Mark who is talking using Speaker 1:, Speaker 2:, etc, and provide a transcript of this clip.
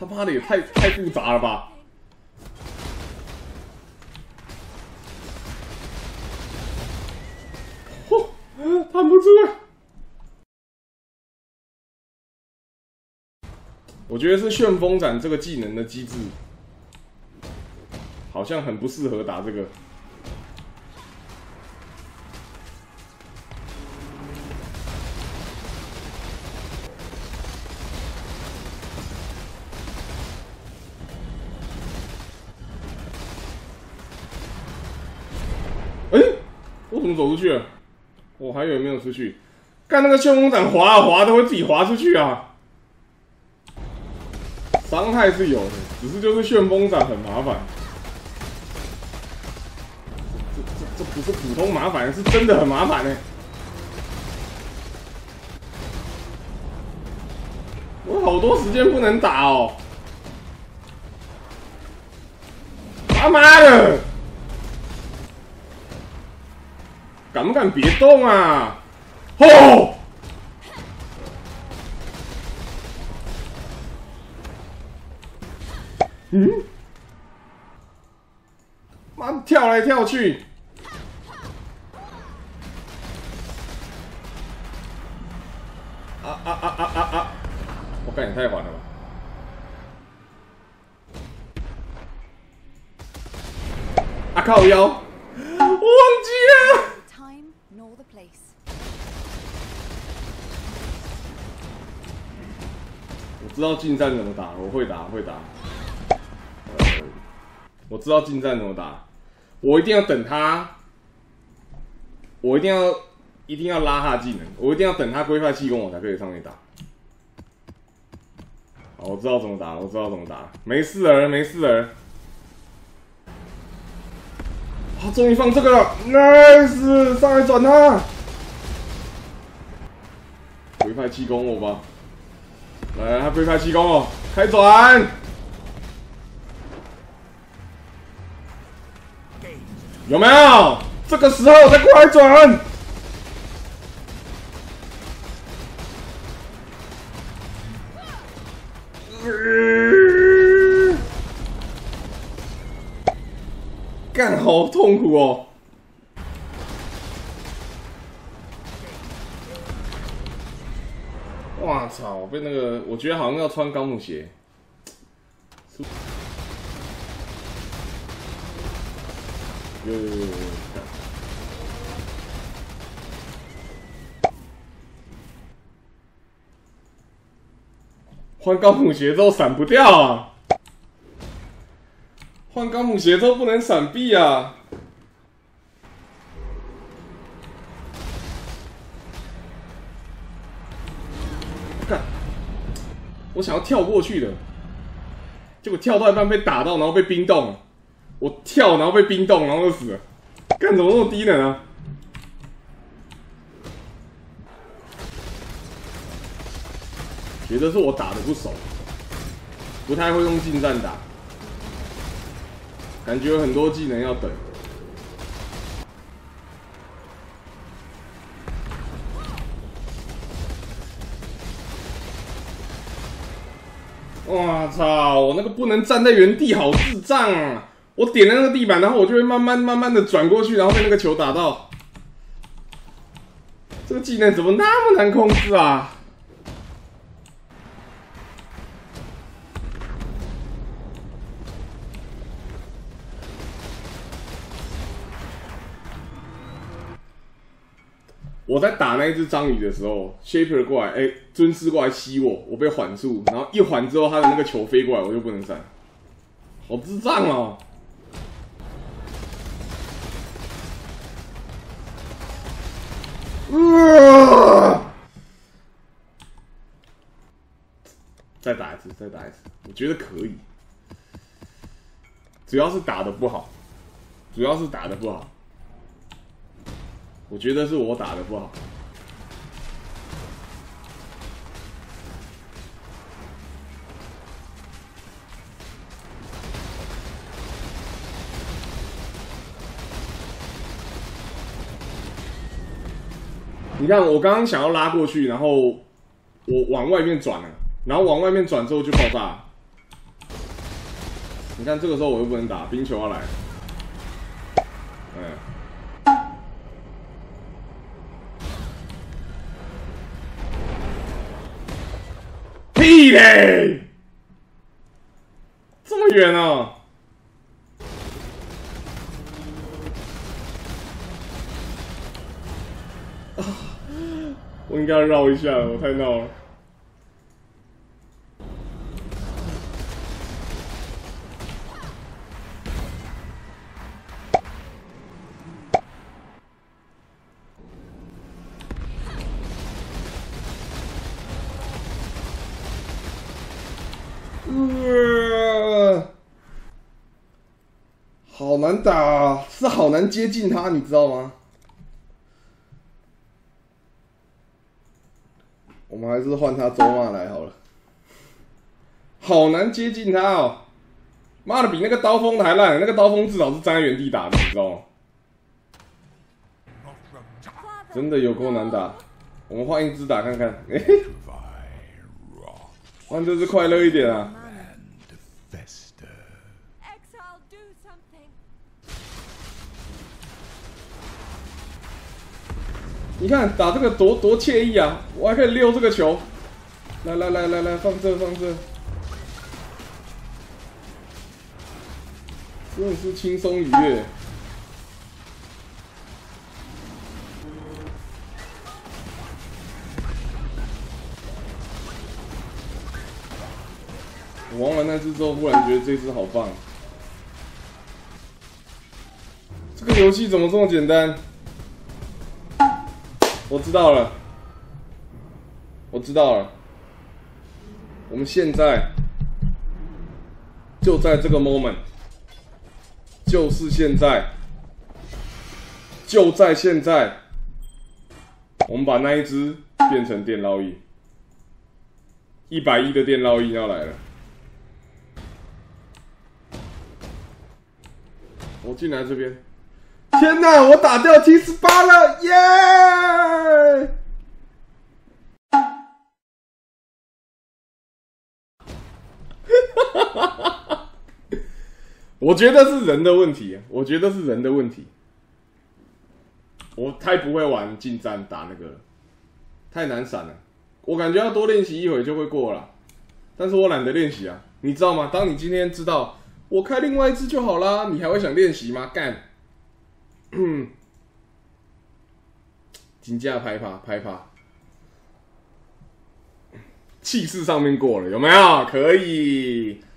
Speaker 1: 他妈的也太复杂了吧！嚯，弹不出来。我觉得是旋风斩这个技能的机制，好像很不适合打这个。我怎么走出去了？我还以为没有出去。干那个旋风斩滑啊滑的会自己滑出去啊！伤害是有的，只是就是旋风斩很麻烦。这不是普通麻烦，是真的很麻烦呢。我好多时间不能打哦！他妈的！敢不敢别动啊？吼！妈跳来跳去！我干也太缓了吧！靠腰，我忘记了。我知道近战怎么打，我会打。我知道近战怎么打，我一定要等他，我一定要拉他的技能，我一定要等他龟派气功，我才可以上去打。好，我知道怎么打，没事儿。他终于放这个了 ，nice， 上来转他，龟派气功我吧。来，他龟派气功哦，开转，有没有？这个时候再过来转，干好痛苦哦！哇操！被那个，我觉得好像要穿高姆鞋。有。换高姆鞋之后闪不掉啊！换高姆鞋之后不能闪避啊！干！我想要跳过去的，结果跳到一半被打到，然后被冰冻。我跳，然后被冰冻，然后就死了。干怎么那么低能啊？觉得是我打的不熟，不太会用近战打，感觉有很多技能要等。哇操！我那个不能站在原地，好智障啊！我点了那个地板，然后我就会慢慢的转过去，然后被那个球打到。这个技能怎么那么难控制啊？我在打那一只章鱼的时候 ，Shaper 过来，尊师过来吸我，我被缓住，然后一缓之后，他的那个球飞过来，我就不能闪，好智障哦！再打一次，我觉得可以，主要是打的不好，我觉得是我打的不好。你看，我刚刚想要拉过去，然后我往外面转了，然后往外面转之后就爆炸了。 你看这个时候我又不能打，冰球要来。屁嘞！这么远啊！我应该绕一下，我太闹了。好难打啊，是好难接近他，你知道吗？我们还是换他周骂来好了。好难接近他哦！妈的，比那个刀锋的还烂，那个刀锋至少是站在原地打的，你知道吗？真的有够难打。我们换一只打看看，换这只快乐一点啊！你看打这个多惬意啊！我还可以溜这个球，来，放这，真的是轻松愉悦。我玩完那只之后，忽然觉得这只好棒。这个游戏怎么这么简单？我知道了，我们现在就在这个 moment， 就是现在，就在现在，我们把那一只变成电烙印，110的电烙印要来了。我进来这边。天哪！我打掉 T18了，耶！我觉得是人的问题，我太不会玩近战打那个了，太难闪了。我感觉要多练习一会就会过了，但是我懒得练习啊，你知道吗？当你今天知道我开另外一只就好啦，你还会想练习吗？干！金价拍趴，气势上面过了，有没有？可以。